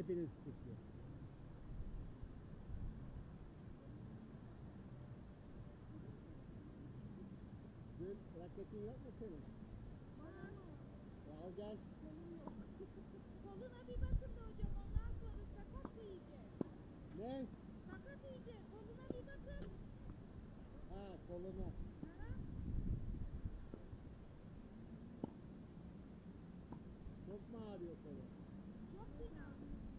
Hepiniz çıktı. Dün raketin yok mu senin? Var. Al gel. Koluna bir bakın da hocam, ondan sonra sakat yiyecek. Ne? Sakat yiyecek, koluna bir bakın. Ha, koluna. Ha? Çok mu ağrıyor kolu? Çok fena.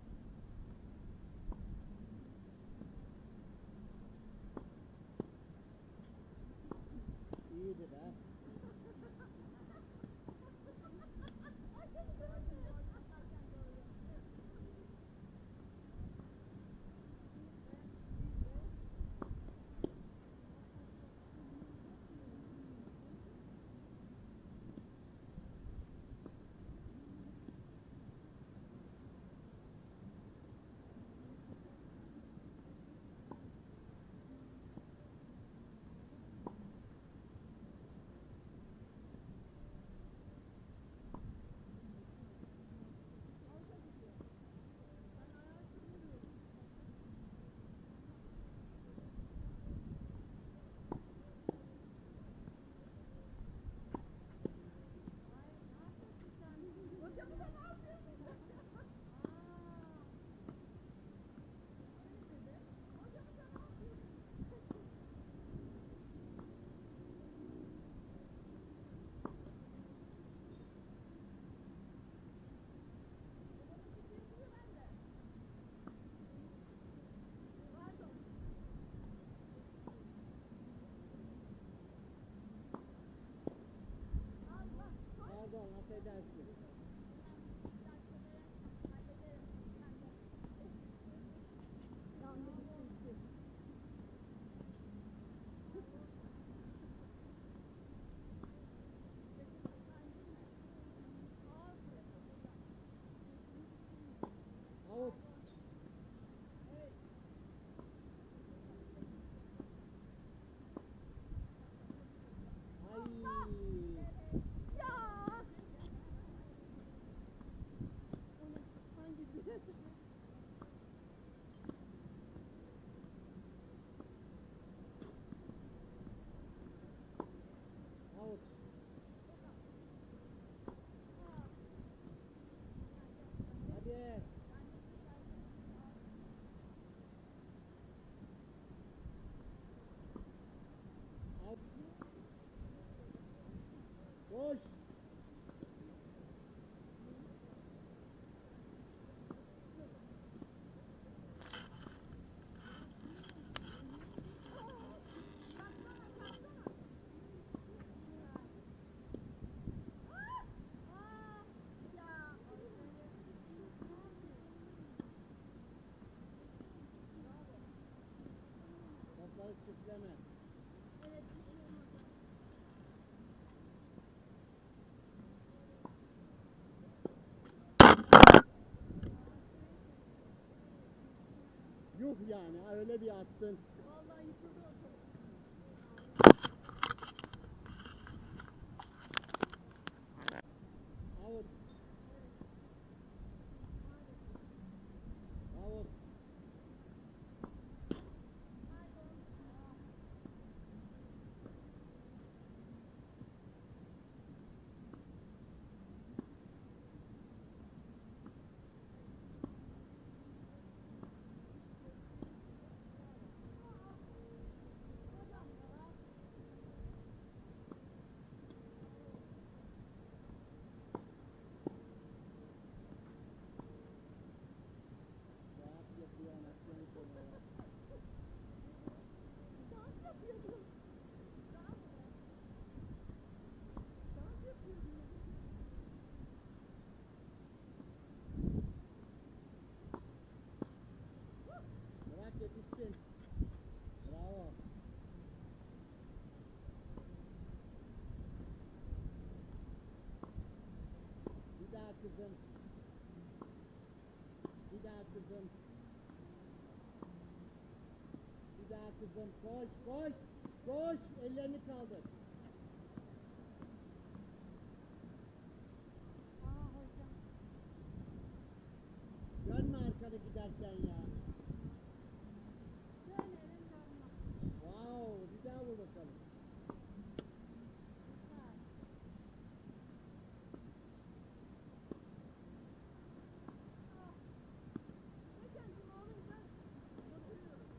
İyidir ha. Pardon, affedersin. Out. Ay. Out. Hadi. Out. Koş. Topları çiftleme. Evet, bir şey olmadı. Yuh yani, öyle bir attın. Vallahi yıkıldı ortalık. Out. Out. Rahat yapıyor anasını koyuyor. Dans yapıyordum. Dans mı? Dans yapıyordum. Bırak yetişsin. Bravo. Bir daha kızım. Bir daha kızım. Bir daha kızım. Koş, koş. Koş. Ellerini kaldır. Aa hocam. Dönme arkana. edersen ya. Dönerim dönmem. Wow, bir daha vur bakalım. Geçen gün olunca oturuyorum.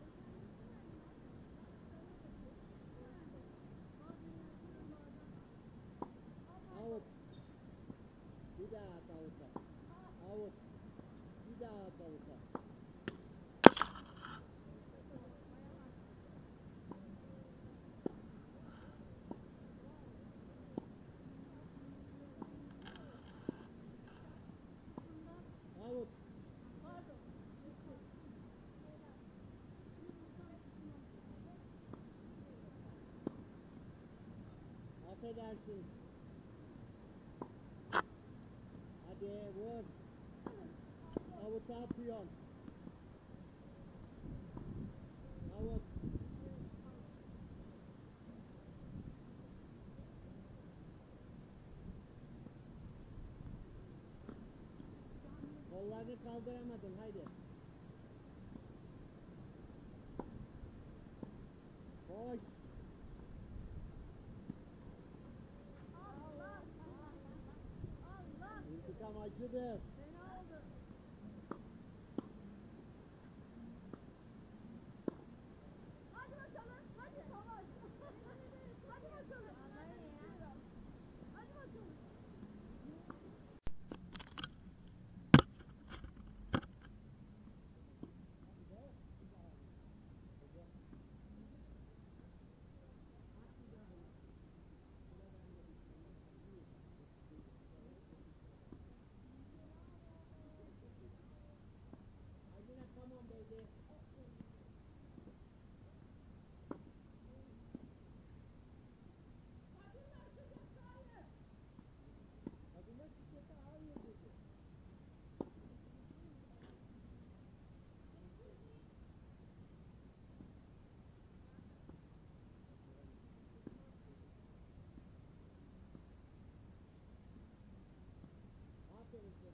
Out. Bir daha at avuta. Out. Bir daha at avuta. Out. Affedersin. Hadi vur. Avuta atıyorsun. Avut. Kollarını kaldıramadın, haydi. Koş. Allah! Allah! İntikam acıdır. Fena oldu. Hadi bakalım. Hadi savaş. Hadi bakalım. Hadi bakalım. Adina, come on, baby. Adina şiddete hayır dedi. Aferin kız.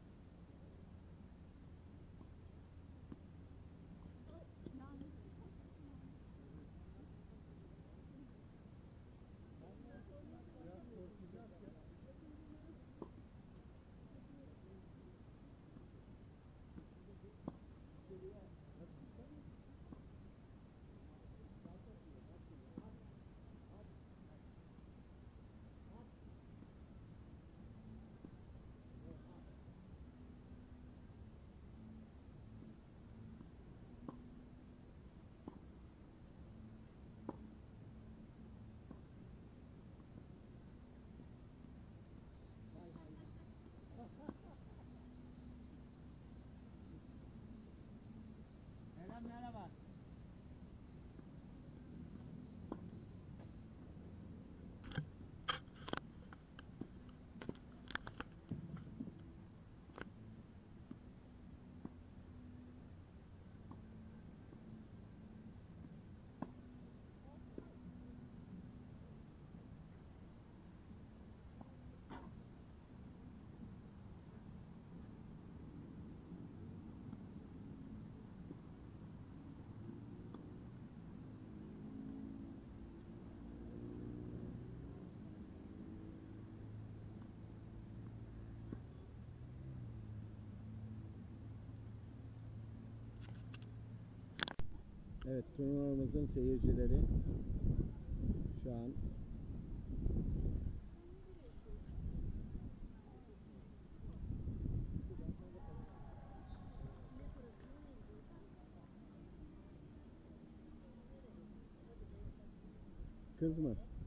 Eren merhaba. Evet, turnuvamızın seyircileri şu an kız mı?